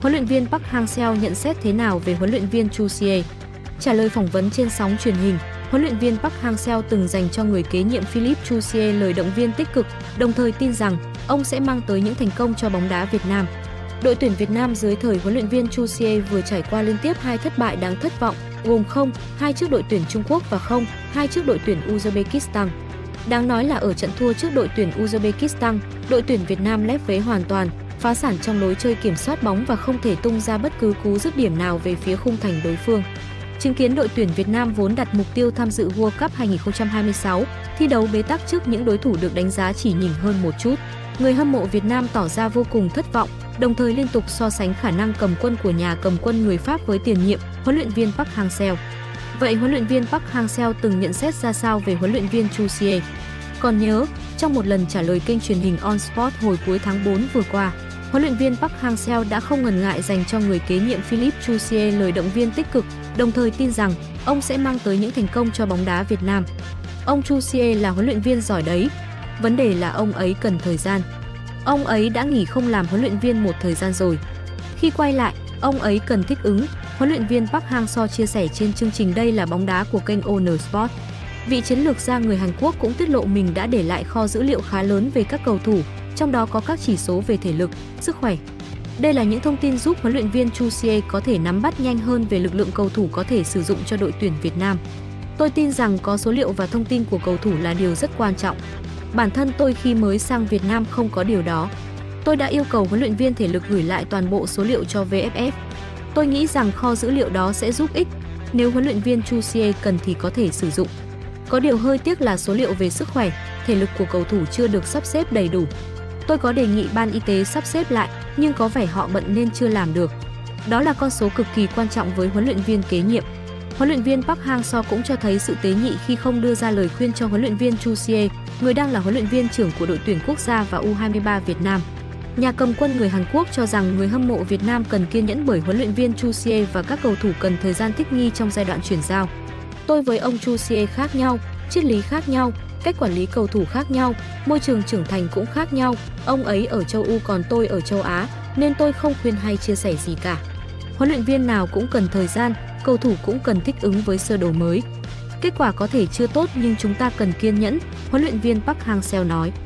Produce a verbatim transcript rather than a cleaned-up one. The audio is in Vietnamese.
Huấn luyện viên Park Hang-seo nhận xét thế nào về huấn luyện viên Chu Xie? Trả lời phỏng vấn trên sóng truyền hình, huấn luyện viên Park Hang-seo từng dành cho người kế nhiệm Philippe Chu Xie lời động viên tích cực, đồng thời tin rằng ông sẽ mang tới những thành công cho bóng đá Việt Nam. Đội tuyển Việt Nam dưới thời huấn luyện viên Chu Xie vừa trải qua liên tiếp hai thất bại đáng thất vọng, gồm không hai trước đội tuyển Trung Quốc và không hai trước đội tuyển Uzbekistan. Đáng nói là ở trận thua trước đội tuyển Uzbekistan, đội tuyển Việt Nam lép vế hoàn toàn, phá sản trong lối chơi kiểm soát bóng và không thể tung ra bất cứ cú dứt điểm nào về phía khung thành đối phương. Chứng kiến đội tuyển Việt Nam vốn đặt mục tiêu tham dự World Cup hai không hai sáu, thi đấu bế tắc trước những đối thủ được đánh giá chỉ nhỉnh hơn một chút, người hâm mộ Việt Nam tỏ ra vô cùng thất vọng, đồng thời liên tục so sánh khả năng cầm quân của nhà cầm quân người Pháp với tiền nhiệm huấn luyện viên Park Hang-seo. Vậy huấn luyện viên Park Hang-seo từng nhận xét ra sao về huấn luyện viên Chu Xie? Còn nhớ, trong một lần trả lời kênh truyền hình On Sport hồi cuối tháng tư vừa qua, huấn luyện viên Park Hang-seo đã không ngần ngại dành cho người kế nhiệm Philippe Chu Xie lời động viên tích cực, đồng thời tin rằng ông sẽ mang tới những thành công cho bóng đá Việt Nam. Ông Chu Xie là huấn luyện viên giỏi đấy, vấn đề là ông ấy cần thời gian. Ông ấy đã nghỉ không làm huấn luyện viên một thời gian rồi. Khi quay lại, ông ấy cần thích ứng, huấn luyện viên Park Hang-seo chia sẻ trên chương trình Đây là bóng đá của kênh o en Sport. Vị chiến lược gia người Hàn Quốc cũng tiết lộ mình đã để lại kho dữ liệu khá lớn về các cầu thủ, trong đó có các chỉ số về thể lực, sức khỏe. Đây là những thông tin giúp huấn luyện viên Chu Xie có thể nắm bắt nhanh hơn về lực lượng cầu thủ có thể sử dụng cho đội tuyển Việt Nam. Tôi tin rằng có số liệu và thông tin của cầu thủ là điều rất quan trọng. Bản thân tôi khi mới sang Việt Nam không có điều đó. Tôi đã yêu cầu huấn luyện viên thể lực gửi lại toàn bộ số liệu cho vê ép ép. Tôi nghĩ rằng kho dữ liệu đó sẽ giúp ích. Nếu huấn luyện viên Chu Xie cần thì có thể sử dụng. Có điều hơi tiếc là số liệu về sức khỏe, thể lực của cầu thủ chưa được sắp xếp đầy đủ. Tôi có đề nghị ban y tế sắp xếp lại, nhưng có vẻ họ bận nên chưa làm được. Đó là con số cực kỳ quan trọng với huấn luyện viên kế nhiệm. Huấn luyện viên Park Hang-seo cũng cho thấy sự tế nhị khi không đưa ra lời khuyên cho huấn luyện viên Chu Xie, người đang là huấn luyện viên trưởng của đội tuyển quốc gia và U hai ba Việt Nam. Nhà cầm quân người Hàn Quốc cho rằng người hâm mộ Việt Nam cần kiên nhẫn bởi huấn luyện viên Chu Xie và các cầu thủ cần thời gian thích nghi trong giai đoạn chuyển giao. Tôi với ông Chu Xie khác nhau, triết lý khác nhau, cách quản lý cầu thủ khác nhau, môi trường trưởng thành cũng khác nhau. Ông ấy ở châu Âu còn tôi ở châu Á, nên tôi không khuyên hay chia sẻ gì cả. Huấn luyện viên nào cũng cần thời gian, cầu thủ cũng cần thích ứng với sơ đồ mới. Kết quả có thể chưa tốt nhưng chúng ta cần kiên nhẫn, huấn luyện viên Park Hang-seo nói.